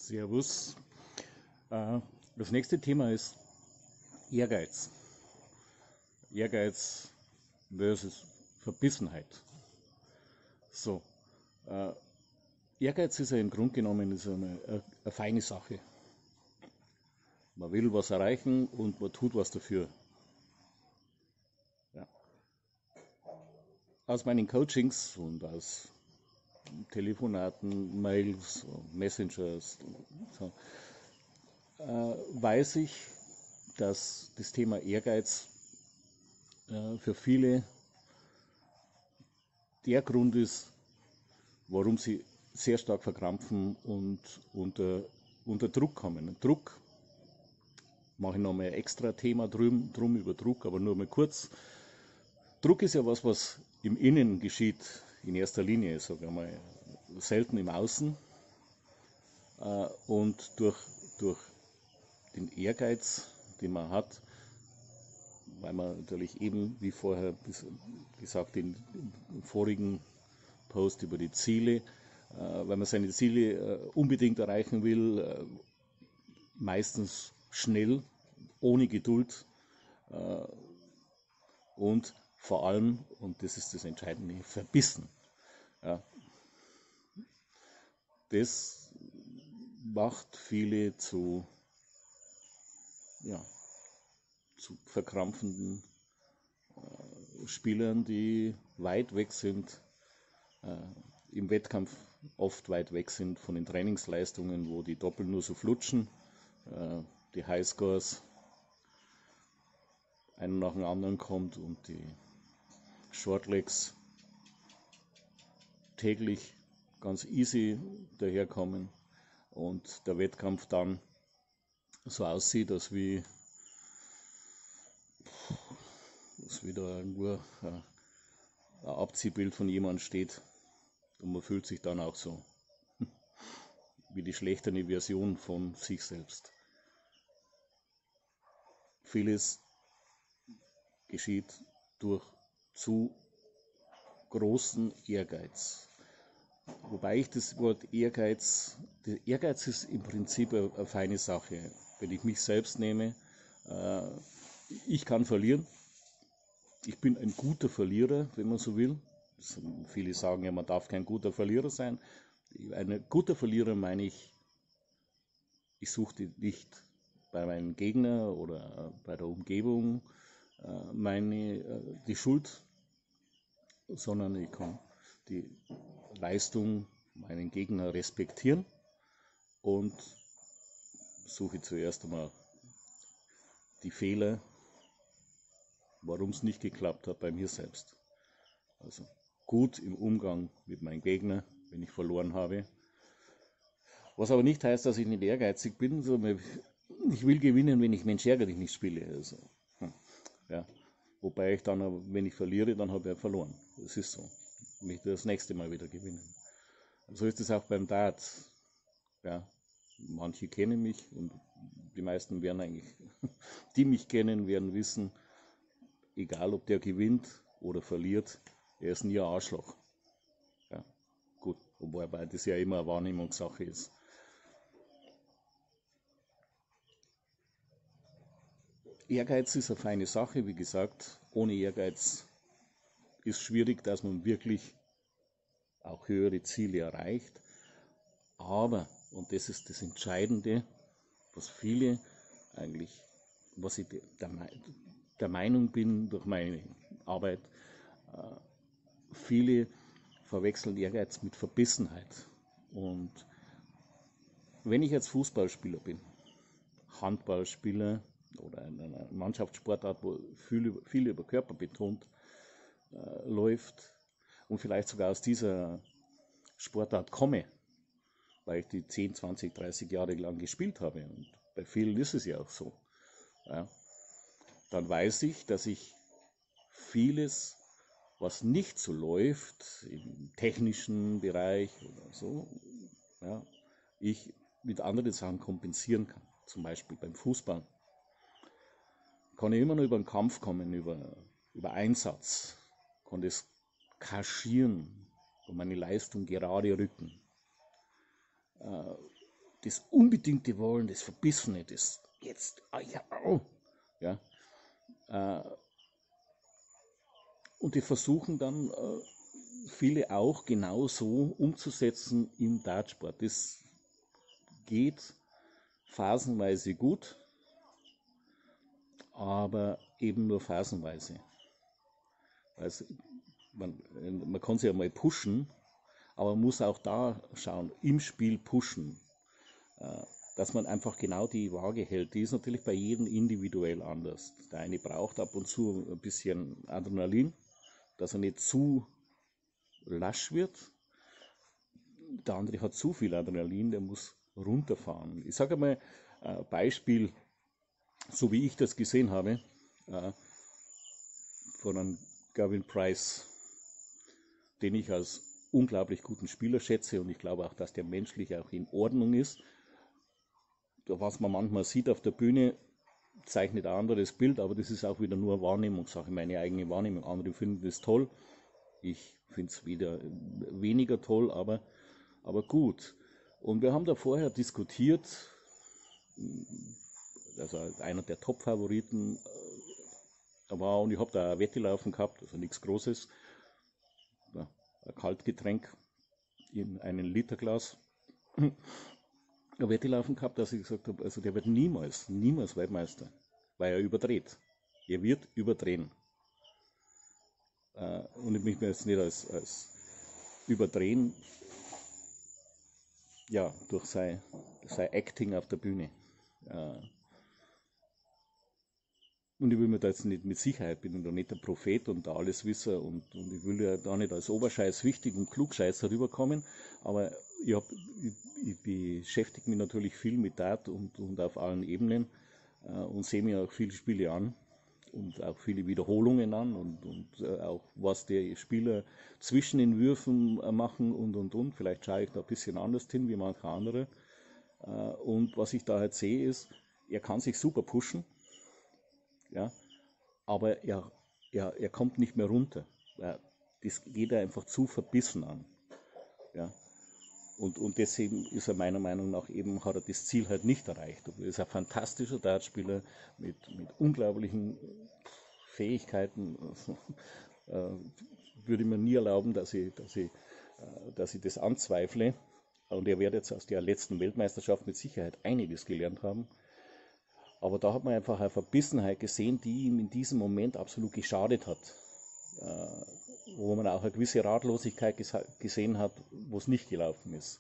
Servus. Das nächste Thema ist Ehrgeiz. Ehrgeiz versus Verbissenheit. So, äh, Ehrgeiz ist ja im Grunde genommen eine feine Sache. Man will was erreichen und man tut was dafür. Ja. Aus meinen Coachings und aus Telefonaten, Mails, Messengers, so, weiß ich, dass das Thema Ehrgeiz für viele der Grund ist, warum sie sehr stark verkrampfen und unter Druck kommen. Druck, mache ich nochmal ein extra Thema drum über Druck, aber nur mal kurz. Druck ist ja was im Innen geschieht, in erster Linie, sage ich mal, selten im Außen. Und durch den Ehrgeiz, den man hat, weil man natürlich eben, wie vorher gesagt, im vorigen Post über die Ziele, weil man seine Ziele unbedingt erreichen will, meistens schnell, ohne Geduld und vor allem, und das ist das Entscheidende, verbissen. Ja. Das macht viele zu verkrampfenden Spielern, die weit weg sind, im Wettkampf oft weit weg sind von den Trainingsleistungen, wo die Doppel nur so flutschen, die Highscores einer nach dem anderen kommt und die Shortlegs täglich ganz easy daherkommen und der Wettkampf dann so aussieht, als wie da irgendwo ein Abziehbild von jemandem steht und man fühlt sich dann auch so wie die schlechtere Version von sich selbst. Vieles geschieht durch zu großen Ehrgeiz. Wobei ich das Wort Ehrgeiz ist im Prinzip eine feine Sache. Wenn ich mich selbst nehme, ich kann verlieren. Ich bin ein guter Verlierer, wenn man so will. Viele sagen ja, man darf kein guter Verlierer sein. Ein guter Verlierer meine ich suche nicht bei meinem Gegner oder bei der Umgebung die Schuld, sondern ich kann die Leistung meinen Gegner respektieren und suche zuerst einmal die Fehler, warum es nicht geklappt hat bei mir selbst. Also gut im Umgang mit meinem Gegner, wenn ich verloren habe. Was aber nicht heißt, dass ich nicht ehrgeizig bin, sondern ich will gewinnen, wenn ich Mensch ärgere dich nicht spiele. Also, ja. Wobei ich dann, wenn ich verliere, dann habe ich verloren. Das ist so. Ich möchte das nächste Mal wieder gewinnen. So ist es auch beim Dart. Ja. Manche kennen mich und die meisten werden eigentlich, die mich kennen, werden wissen, egal ob der gewinnt oder verliert, er ist nie ein Arschloch. Ja, gut, wobei das ja immer eine Wahrnehmungssache ist. Ehrgeiz ist eine feine Sache, wie gesagt. Ohne Ehrgeiz ist schwierig, dass man wirklich auch höhere Ziele erreicht. Aber, und das ist das Entscheidende, was viele eigentlich, was ich der Meinung bin durch meine Arbeit, viele verwechseln Ehrgeiz mit Verbissenheit. Und wenn ich jetzt Fußballspieler bin, Handballspieler oder in einer Mannschaftssportart, wo viel über Körper betont läuft und vielleicht sogar aus dieser Sportart komme, weil ich die 10, 20, 30 Jahre lang gespielt habe und bei vielen ist es ja auch so, ja, dann weiß ich, dass ich vieles, was nicht so läuft, im technischen Bereich oder so, ja, ich mit anderen Sachen kompensieren kann. Zum Beispiel beim Fußball kann ich immer nur über den Kampf kommen, über Einsatz, kann das kaschieren und meine Leistung gerade rücken. das unbedingte Wollen, das Verbissene, das jetzt, ja, ja. Und die versuchen dann viele auch genau so umzusetzen im Dartsport. Das geht phasenweise gut, aber eben nur phasenweise. Also man kann sich ja mal pushen, aber man muss auch da schauen, im Spiel pushen, dass man einfach genau die Waage hält. Die ist natürlich bei jedem individuell anders. Der eine braucht ab und zu ein bisschen Adrenalin, dass er nicht zu lasch wird. Der andere hat zu viel Adrenalin, der muss runterfahren. Ich sage mal ein Beispiel, so wie ich das gesehen habe, von einem Gervin Price, den ich als unglaublich guten Spieler schätze, und ich glaube auch, dass der menschlich auch in Ordnung ist. Was man manchmal sieht auf der Bühne, zeichnet ein anderes Bild, aber das ist auch wieder nur Wahrnehmungssache, meine eigene Wahrnehmung. Andere finden das toll, ich finde es wieder weniger toll, aber gut. Und wir haben da vorher diskutiert, also einer der Top-Favoriten war, und ich habe da eine Wette laufen gehabt, also nichts Großes, ein Kaltgetränk in einem Literglas, eine Wette laufen gehabt, dass ich gesagt habe, also der wird niemals Weltmeister, weil er überdreht. Er wird überdrehen. Und ich möchte mir jetzt nicht als überdrehen, ja, durch sein Acting auf der Bühne. Und ich will mir da jetzt nicht mit Sicherheit, bin ich da nicht der Prophet und der Alleswisser, und ich will ja da nicht als Oberscheiß wichtig und Klugscheißer rüberkommen, aber ich beschäftige mich natürlich viel mit Dart und auf allen Ebenen und sehe mir auch viele Spiele an und auch viele Wiederholungen an und auch was die Spieler zwischen den Würfen machen und. Vielleicht schaue ich da ein bisschen anders hin wie manche andere. Und was ich da halt sehe ist, er kann sich super pushen, ja, aber er kommt nicht mehr runter. Das geht er einfach zu verbissen an. Ja. Und deswegen ist er meiner Meinung nach eben, hat er das Ziel halt nicht erreicht. Er ist ein fantastischer Dartspieler mit unglaublichen Fähigkeiten. Würde ich mir nie erlauben, dass ich das anzweifle. Und er wird jetzt aus der letzten Weltmeisterschaft mit Sicherheit einiges gelernt haben. Aber da hat man einfach eine Verbissenheit gesehen, die ihm in diesem Moment absolut geschadet hat. Wo man auch eine gewisse Ratlosigkeit gesehen hat, wo es nicht gelaufen ist.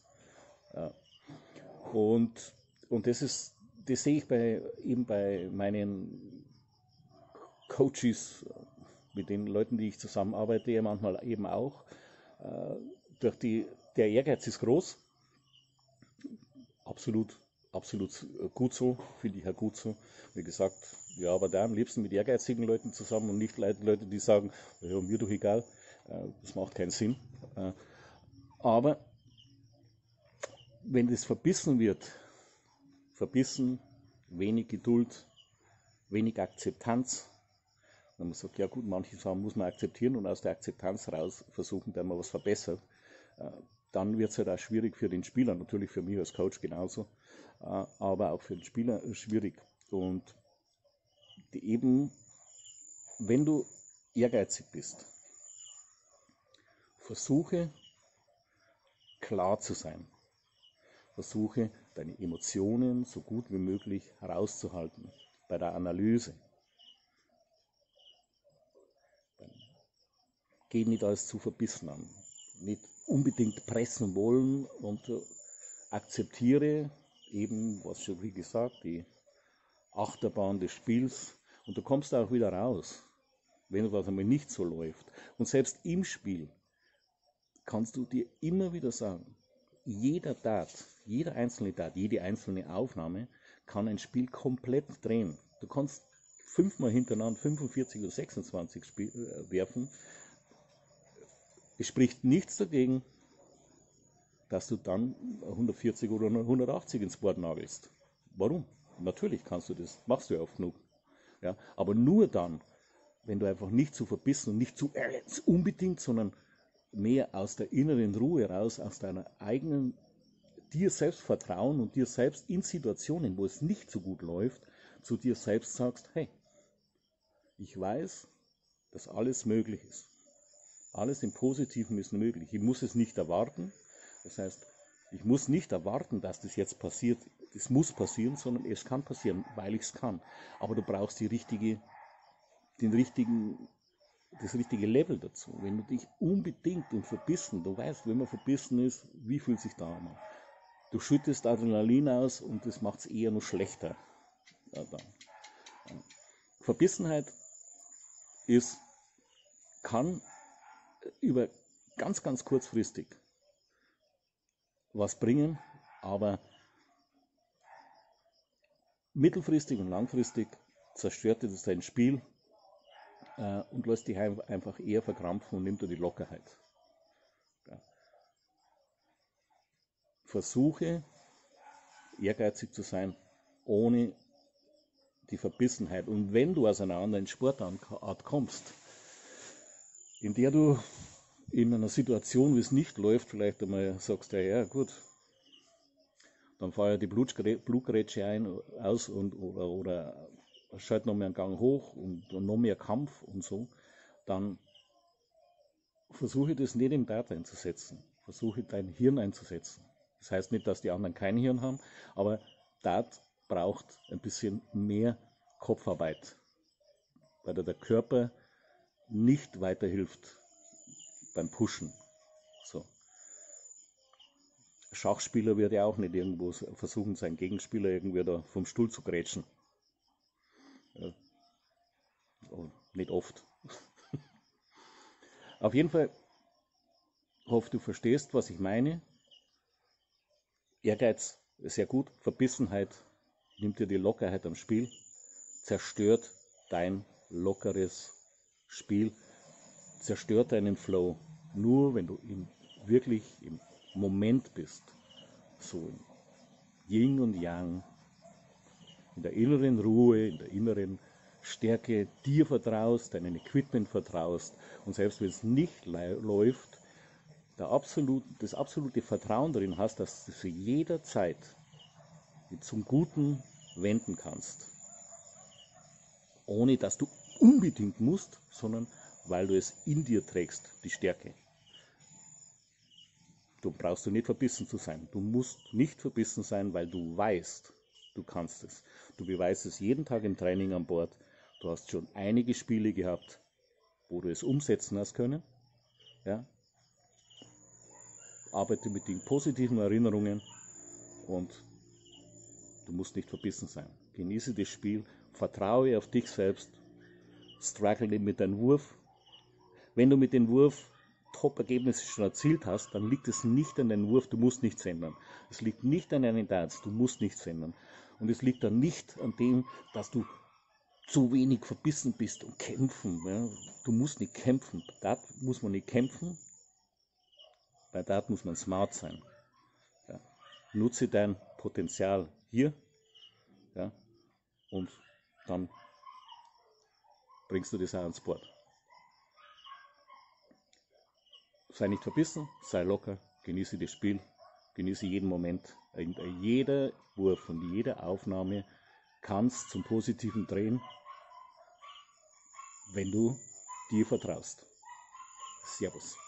Und das sehe ich bei meinen Coaches, mit den Leuten, die ich zusammenarbeite, manchmal eben auch. Der Ehrgeiz ist groß, absolut gut so, finde ich auch gut so. Wie gesagt, ja, aber da am liebsten mit ehrgeizigen Leuten zusammen und nicht Leute, die sagen, ja, mir doch egal, das macht keinen Sinn. Aber wenn das verbissen wird, wenig Geduld, wenig Akzeptanz, wenn man sagt, ja gut, manche Sachen muss man akzeptieren und aus der Akzeptanz raus versuchen, dass man was verbessert, dann wird es halt auch schwierig für den Spieler, natürlich für mich als Coach genauso, aber auch für den Spieler schwierig. Und eben, wenn du ehrgeizig bist, versuche klar zu sein. Versuche deine Emotionen so gut wie möglich herauszuhalten bei der Analyse. Geh nicht alles zu verbissen an. Nicht unbedingt pressen wollen und akzeptiere eben, was schon wie gesagt, die Achterbahn des Spiels, und du kommst auch wieder raus, wenn etwas einmal nicht so läuft. Und selbst im Spiel kannst du dir immer wieder sagen, jeder einzelne Dart, jede einzelne Aufnahme kann ein Spiel komplett drehen. Du kannst 5-mal hintereinander 45 oder 26 werfen. Es spricht nichts dagegen, dass du dann 140 oder 180 ins Board nagelst. Warum? Natürlich kannst du das, machst du ja oft genug. Ja, aber nur dann, wenn du einfach nicht zu verbissen und nicht zu unbedingt, sondern mehr aus der inneren Ruhe raus, aus deiner eigenen dir selbst vertrauen und dir selbst in Situationen, wo es nicht so gut läuft, zu dir selbst sagst, hey, ich weiß, dass alles möglich ist. Alles im Positiven ist möglich. Ich muss es nicht erwarten. Das heißt, ich muss nicht erwarten, dass das jetzt passiert. Es muss passieren, sondern es kann passieren, weil ich es kann. Aber du brauchst das richtige Level dazu. Wenn du dich unbedingt und verbissen, du weißt, wenn man verbissen ist, wie fühlt sich da an? Du schüttest Adrenalin aus und das macht es eher noch schlechter. Ja, Verbissenheit kann über ganz, ganz kurzfristig was bringen, aber mittelfristig und langfristig zerstört es dein Spiel und lässt dich einfach eher verkrampfen und nimmt dir die Lockerheit. Ja. Versuche, ehrgeizig zu sein, ohne die Verbissenheit. Und wenn du aus einer anderen Sportart kommst, in der du in einer Situation, wie es nicht läuft, vielleicht einmal sagst, ja gut, dann fahre ich die Blutgrätsche aus oder schalte noch mehr einen Gang hoch und noch mehr Kampf und so, dann versuche das nicht im Dart einzusetzen. Versuche dein Hirn einzusetzen. Das heißt nicht, dass die anderen kein Hirn haben, aber Dart braucht ein bisschen mehr Kopfarbeit, weil der Körper nicht weiterhilft beim Pushen. So. Schachspieler wird ja auch nicht irgendwo versuchen, seinen Gegenspieler irgendwie da vom Stuhl zu grätschen. Ja. Nicht oft. Auf jeden Fall hoffe, du verstehst, was ich meine. Ehrgeiz ist sehr gut. Verbissenheit nimmt dir die Lockerheit am Spiel, zerstört dein lockeres Spiel, zerstört deinen Flow. Nur wenn du wirklich im Moment bist, so im Yin und Yang, in der inneren Ruhe, in der inneren Stärke, dir vertraust, deinem Equipment vertraust und selbst wenn es nicht läuft, das absolute Vertrauen darin hast, dass du zu jeder Zeit zum Guten wenden kannst. Ohne dass du unbedingt musst, sondern weil du es in dir trägst, die Stärke. Du brauchst nicht verbissen zu sein. Du musst nicht verbissen sein, weil du weißt, du kannst es. Du beweist es jeden Tag im Training an Bord. Du hast schon einige Spiele gehabt, wo du es umsetzen hast können. Ja? Arbeite mit den positiven Erinnerungen und du musst nicht verbissen sein. Genieße das Spiel, vertraue auf dich selbst, struggle nicht mit deinem Wurf. Wenn du mit dem Wurf Top-Ergebnisse schon erzielt hast, dann liegt es nicht an deinem Wurf, du musst nichts ändern. Es liegt nicht an deinen Darts, du musst nichts ändern. Und es liegt dann nicht an dem, dass du zu wenig verbissen bist und kämpfen. Ja. Du musst nicht kämpfen. Bei Dart muss man nicht kämpfen. Bei Dart muss man smart sein. Ja. Nutze dein Potenzial hier, ja, und dann bringst du das auch ans Board. Sei nicht verbissen, sei locker, genieße das Spiel, genieße jeden Moment. Jeder Wurf und jede Aufnahme kannst zum Positiven drehen, wenn du dir vertraust. Servus.